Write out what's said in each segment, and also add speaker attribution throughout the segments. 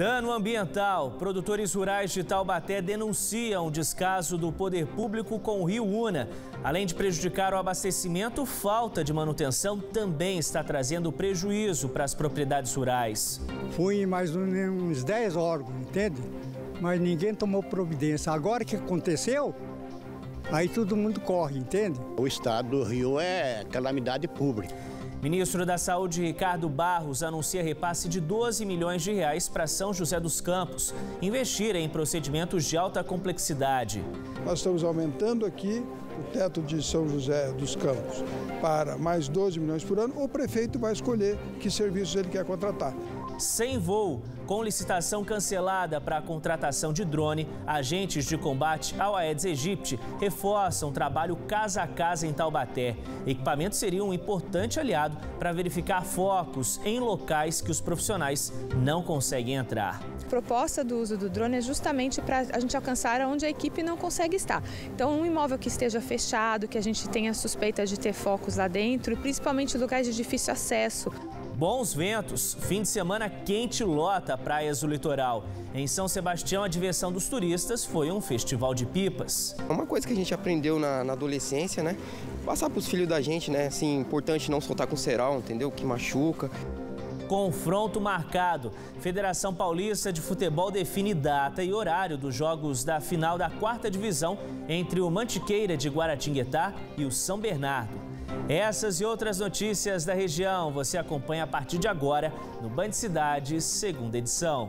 Speaker 1: Dano ambiental. Produtores rurais de Taubaté denunciam o descaso do poder público com o rio Una. Além de prejudicar o abastecimento, falta de manutenção também está trazendo prejuízo para as propriedades rurais.
Speaker 2: Fui em mais uns 10 órgãos, entende? Mas ninguém tomou providência. Agora que aconteceu, aí todo mundo corre, entende?
Speaker 3: O estado do Rio é calamidade pública.
Speaker 1: Ministro da Saúde, Ricardo Barros, anuncia repasse de 12 milhões de reais para São José dos Campos investir em procedimentos de alta complexidade.
Speaker 4: Nós estamos aumentando aqui o teto de São José dos Campos para mais 12 milhões por ano. O prefeito vai escolher que serviços ele quer contratar.
Speaker 1: Sem voo, com licitação cancelada para a contratação de drone, agentes de combate ao Aedes aegypti reforçam o trabalho casa a casa em Taubaté. Equipamentos seriam um importante aliado para verificar focos em locais que os profissionais não conseguem entrar.
Speaker 5: A proposta do uso do drone é justamente para a gente alcançar onde a equipe não consegue estar. Então, um imóvel que esteja fechado, que a gente tenha suspeita de ter focos lá dentro, principalmente lugares de difícil acesso.
Speaker 1: Bons ventos, fim de semana quente lota praias do litoral. Em São Sebastião, a diversão dos turistas foi um festival de pipas.
Speaker 6: Uma coisa que a gente aprendeu na adolescência, né? Passar para os filhos da gente, né? Assim, importante não soltar com cerol, entendeu? Que machuca.
Speaker 1: Confronto marcado. Federação Paulista de Futebol define data e horário dos jogos da final da 4ª divisão entre o Mantiqueira de Guaratinguetá e o São Bernardo. Essas e outras notícias da região você acompanha a partir de agora no Band Cidades, 2ª edição.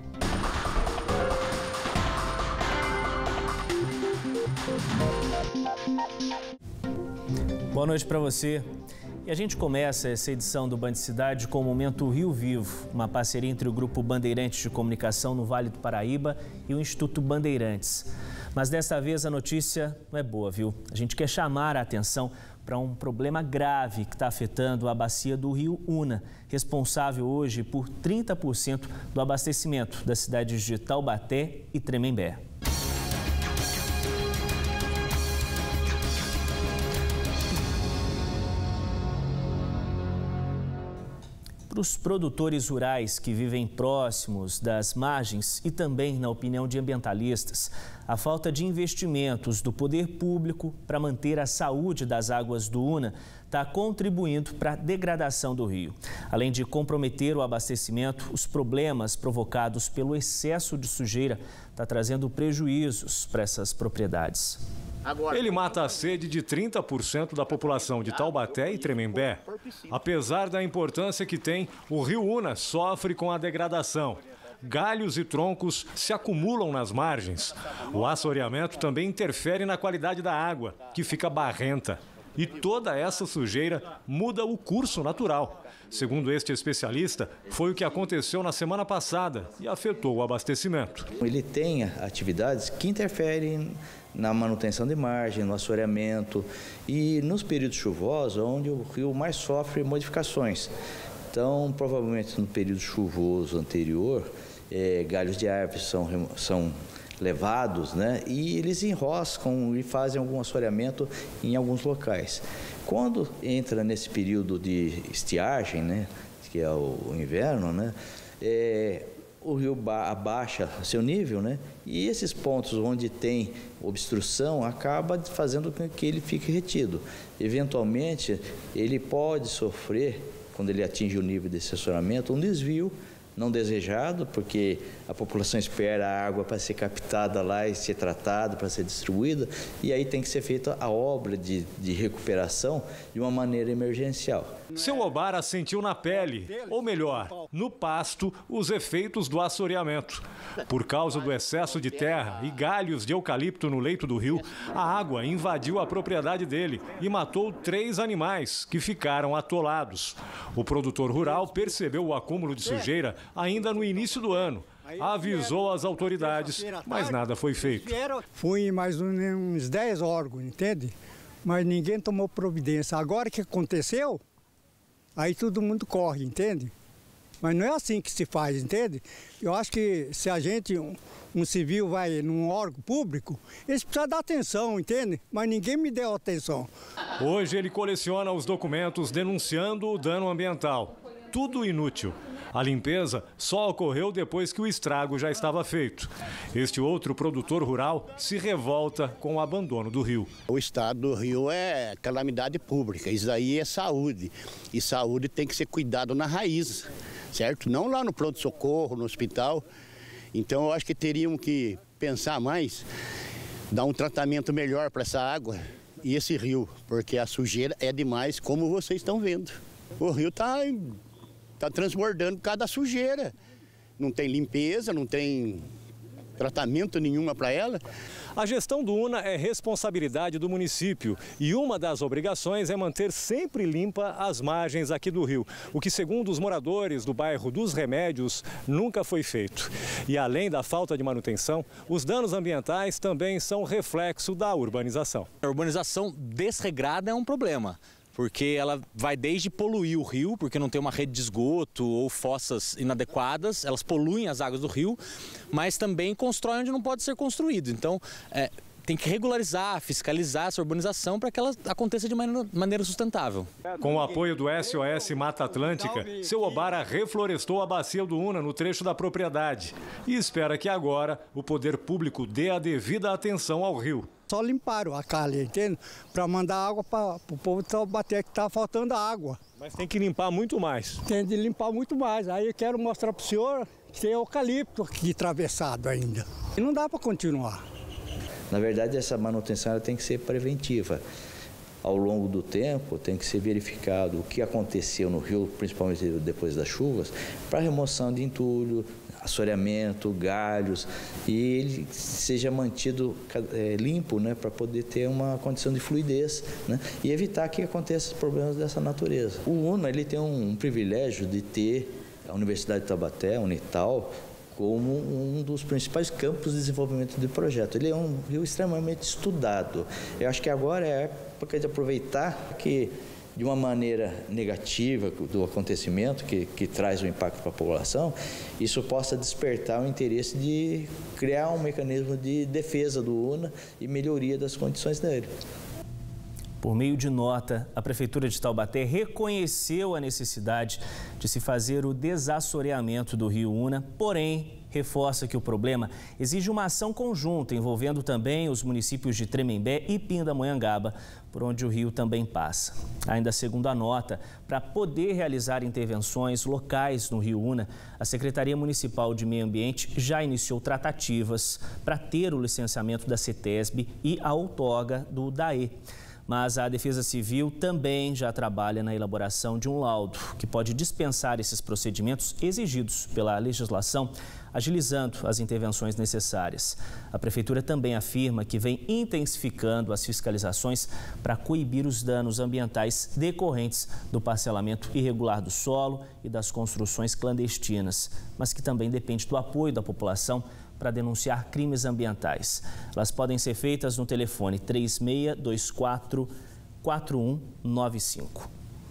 Speaker 1: Boa noite para você. E a gente começa essa edição do Band Cidade com o Momento Rio Vivo, uma parceria entre o Grupo Bandeirantes de Comunicação no Vale do Paraíba e o Instituto Bandeirantes. Mas desta vez a notícia não é boa, viu? A gente quer chamar a atenção para um problema grave que está afetando a bacia do rio Una, responsável hoje por 30% do abastecimento das cidades de Taubaté e Tremembé. Para os produtores rurais que vivem próximos das margens e também na opinião de ambientalistas, a falta de investimentos do poder público para manter a saúde das águas do Una está contribuindo para a degradação do rio. Além de comprometer o abastecimento, os problemas provocados pelo excesso de sujeira estão trazendo prejuízos para essas propriedades.
Speaker 7: Ele mata a sede de 30% da população de Taubaté e Tremembé. Apesar da importância que tem, o rio Una sofre com a degradação. Galhos e troncos se acumulam nas margens. O assoreamento também interfere na qualidade da água, que fica barrenta. E toda essa sujeira muda o curso natural. Segundo este especialista, foi o que aconteceu na semana passada e afetou o abastecimento.
Speaker 8: Ele tem atividades que interferem na manutenção de margem, no assoreamento e nos períodos chuvosos, onde o rio mais sofre modificações. Então, provavelmente no período chuvoso anterior, galhos de árvores são levados, né? E eles enroscam e fazem algum assoreamento em alguns locais. Quando entra nesse período de estiagem, né, que é o inverno, né, o rio abaixa seu nível, né, e esses pontos onde tem obstrução acaba fazendo com que ele fique retido. Eventualmente, ele pode sofrer, quando ele atinge o nível desse assoreamento, um desvio não desejado, porque a população espera a água para ser captada lá e ser tratada, para ser distribuída, e aí tem que ser feita a obra de recuperação de uma maneira emergencial.
Speaker 7: Seu Obara sentiu na pele, ou melhor, no pasto, os efeitos do assoreamento. Por causa do excesso de terra e galhos de eucalipto no leito do rio, a água invadiu a propriedade dele e matou 3 animais que ficaram atolados. O produtor rural percebeu o acúmulo de sujeira ainda no início do ano. Avisou as autoridades, mas nada foi feito.
Speaker 2: Fui em mais uns 10 órgãos, entende? Mas ninguém tomou providência. Agora que aconteceu, aí todo mundo corre, entende? Mas não é assim que se faz, entende? Eu acho que se a gente, um civil vai num órgão público, eles precisam dar atenção, entende? Mas ninguém me deu atenção.
Speaker 7: Hoje ele coleciona os documentos denunciando o dano ambiental. tudo inútil. A limpeza só ocorreu depois que o estrago já estava feito. Este outro produtor rural se revolta com o abandono do rio.
Speaker 3: O estado do rio é calamidade pública, isso aí é saúde. E saúde tem que ser cuidado na raiz, certo? Não lá no pronto-socorro, no hospital. Então eu acho que teriam que pensar mais, dar um tratamento melhor para essa água e esse rio, porque a sujeira é demais, como vocês estão vendo. O rio está transbordando por causa da sujeira. Não tem limpeza, não tem tratamento nenhuma para ela.
Speaker 7: A gestão do UNA é responsabilidade do município e uma das obrigações é manter sempre limpa as margens aqui do rio, o que, segundo os moradores do bairro dos Remédios, nunca foi feito. E além da falta de manutenção, os danos ambientais também são reflexo da urbanização.
Speaker 9: A urbanização desregrada é um problema, porque ela vai desde poluir o rio, porque não tem uma rede de esgoto ou fossas inadequadas, elas poluem as águas do rio, mas também constrói onde não pode ser construído. Então, tem que regularizar, fiscalizar essa urbanização para que ela aconteça de maneira sustentável.
Speaker 7: Com o apoio do SOS Mata Atlântica, seu Obara reflorestou a bacia do UNA no trecho da propriedade e espera que agora o poder público dê a devida atenção ao rio.
Speaker 2: Só limparam a calha, entende? Para mandar água para o povo bater que está faltando água.
Speaker 7: Mas tem que limpar muito mais.
Speaker 2: Tem de limpar muito mais. Aí eu quero mostrar para o senhor que tem eucalipto aqui atravessado ainda. E não dá para continuar.
Speaker 8: Na verdade, essa manutenção ela tem que ser preventiva. Ao longo do tempo, tem que ser verificado o que aconteceu no rio, principalmente depois das chuvas, para remoção de entulho, assoreamento, galhos, e ele seja mantido limpo, né, para poder ter uma condição de fluidez, né, e evitar que aconteçam problemas dessa natureza. O UNA ele tem um privilégio de ter a Universidade de Taubaté, a Unital, como um dos principais campos de desenvolvimento do projeto. Ele é um rio extremamente estudado. Eu acho que agora é a época de aproveitar que, de uma maneira negativa do acontecimento, que traz um impacto para a população, isso possa despertar o interesse de criar um mecanismo de defesa do UNA e melhoria das condições dele.
Speaker 1: Por meio de nota, a Prefeitura de Taubaté reconheceu a necessidade de se fazer o desassoreamento do rio Una, porém reforça que o problema exige uma ação conjunta envolvendo também os municípios de Tremembé e Pindamonhangaba, por onde o rio também passa. Ainda segundo a nota, para poder realizar intervenções locais no rio Una, a Secretaria Municipal de Meio Ambiente já iniciou tratativas para ter o licenciamento da CETESB e a outorga do DAE. Mas a Defesa Civil também já trabalha na elaboração de um laudo que pode dispensar esses procedimentos exigidos pela legislação, agilizando as intervenções necessárias. A Prefeitura também afirma que vem intensificando as fiscalizações para coibir os danos ambientais decorrentes do parcelamento irregular do solo e das construções clandestinas, mas que também depende do apoio da população para denunciar crimes ambientais. Elas podem ser feitas no telefone 3624-4195.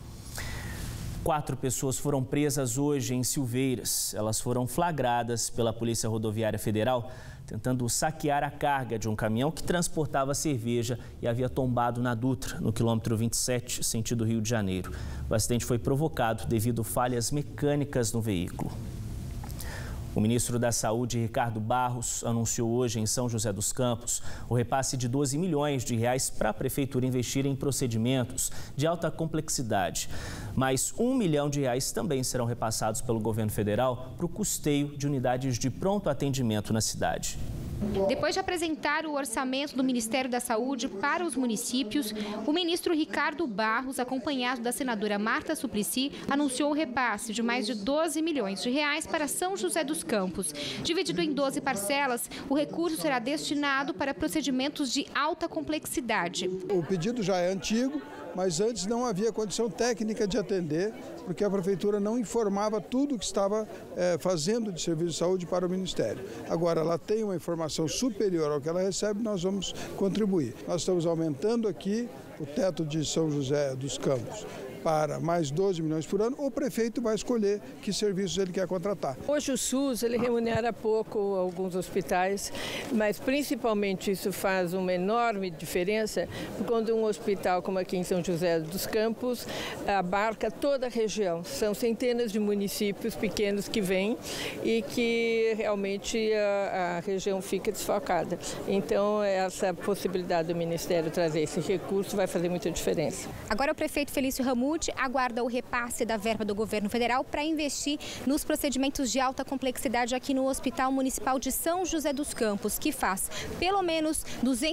Speaker 1: 4 pessoas foram presas hoje em Silveiras. Elas foram flagradas pela Polícia Rodoviária Federal tentando saquear a carga de um caminhão que transportava cerveja e havia tombado na Dutra, no quilômetro 27, sentido Rio de Janeiro. O acidente foi provocado devido a falhas mecânicas no veículo. O ministro da Saúde, Ricardo Barros, anunciou hoje em São José dos Campos o repasse de 12 milhões de reais para a Prefeitura investir em procedimentos de alta complexidade. Mais R$1 milhão também serão repassados pelo governo federal para o custeio de unidades de pronto atendimento na cidade.
Speaker 10: Depois de apresentar o orçamento do Ministério da Saúde para os municípios, o ministro Ricardo Barros, acompanhado da senadora Marta Suplicy, anunciou o repasse de mais de 12 milhões de reais para São José dos Campos. Dividido em 12 parcelas, o recurso será destinado para procedimentos de alta complexidade.
Speaker 4: O pedido já é antigo, mas antes não havia condição técnica de atender, porque a Prefeitura não informava tudo o que estava fazendo de serviço de saúde para o Ministério. Agora, ela tem uma informação superior ao que ela recebe, nós vamos contribuir. Nós estamos aumentando aqui o teto de São José dos Campos para mais 12 milhões por ano, o prefeito vai escolher que serviços ele quer contratar.
Speaker 11: Hoje o SUS ele remunera pouco alguns hospitais, mas principalmente isso faz uma enorme diferença quando um hospital como aqui em São José dos Campos abarca toda a região. São centenas de municípios pequenos que vêm e que realmente a região fica desfalcada. Então essa possibilidade do Ministério trazer esse recurso vai fazer muita diferença.
Speaker 10: Agora o prefeito Felício Ramute aguarda o repasse da verba do governo federal para investir nos procedimentos de alta complexidade aqui no Hospital Municipal de São José dos Campos, que faz pelo menos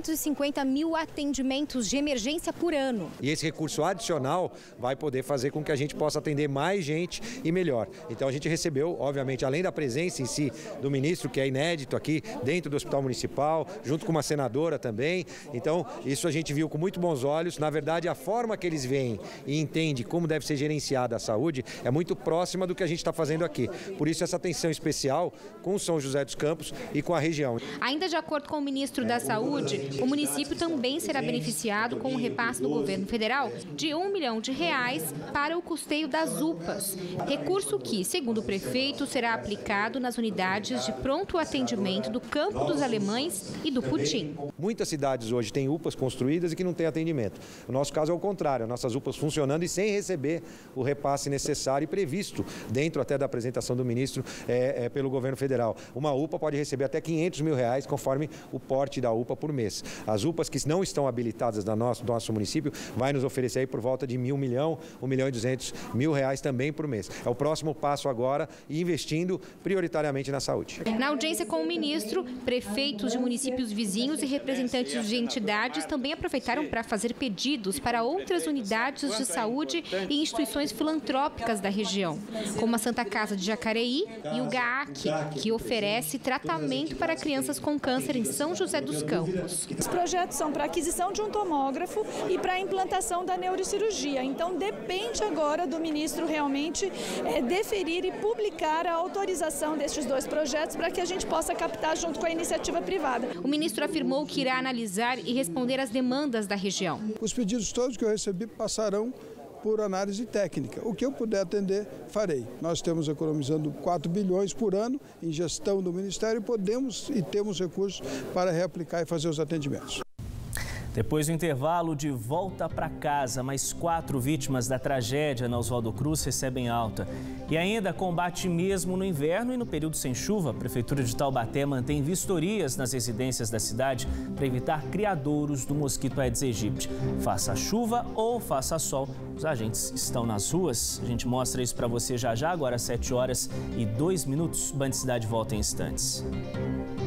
Speaker 10: 250 mil atendimentos de emergência por ano.
Speaker 12: E esse recurso adicional vai poder fazer com que a gente possa atender mais gente e melhor. Então a gente recebeu, obviamente, além da presença em si do ministro, que é inédito aqui dentro do Hospital Municipal, junto com uma senadora também. Então isso a gente viu com muito bons olhos. Na verdade, a forma que eles veem e entendem como deve ser gerenciada a saúde é muito próxima do que a gente está fazendo aqui. Por isso essa atenção especial com São José dos Campos e com a região.
Speaker 10: Ainda de acordo com o ministro da Saúde, o município também será beneficiado com o repasse do governo federal de R$1 milhão para o custeio das UPAs. Recurso que, segundo o prefeito, será aplicado nas unidades de pronto atendimento do Campo dos Alemães e do Putim.
Speaker 12: Muitas cidades hoje têm UPAs construídas e que não têm atendimento. O nosso caso é o contrário, nossas UPAs funcionando e sem receber o repasse necessário e previsto, dentro até da apresentação do ministro, pelo governo federal. Uma UPA pode receber até R$500 mil, conforme o porte da UPA por mês. As UPAs que não estão habilitadas do nosso município vai nos oferecer aí por volta de R$1 milhão, R$1.200.000 também por mês. É o próximo passo agora, investindo prioritariamente na saúde.
Speaker 10: Na audiência com o ministro, prefeitos de municípios vizinhos e representantes de entidades também aproveitaram para fazer pedidos para outras unidades de saúde e instituições filantrópicas da região, como a Santa Casa de Jacareí e o GAAC, que oferece tratamento para crianças com câncer em São José dos Campos.
Speaker 13: Os projetos são para aquisição de um tomógrafo e para a implantação da neurocirurgia. Então depende agora do ministro realmente deferir e publicar a autorização destes dois projetos para que a gente possa captar junto com a iniciativa privada.
Speaker 10: O ministro afirmou que irá analisar e responder às demandas da região.
Speaker 4: Os pedidos todos que eu recebi passarão por análise técnica. O que eu puder atender, farei. Nós estamos economizando 4 bilhões por ano em gestão do Ministério e temos recursos para reaplicar e fazer os atendimentos.
Speaker 1: Depois do intervalo, de volta para casa, mais 4 vítimas da tragédia na Oswaldo Cruz recebem alta. E ainda combate mesmo no inverno e no período sem chuva. A Prefeitura de Taubaté mantém vistorias nas residências da cidade para evitar criadouros do mosquito Aedes aegypti. Faça chuva ou faça sol, os agentes estão nas ruas. A gente mostra isso para você já, agora às 7h02. Band Cidade volta em instantes.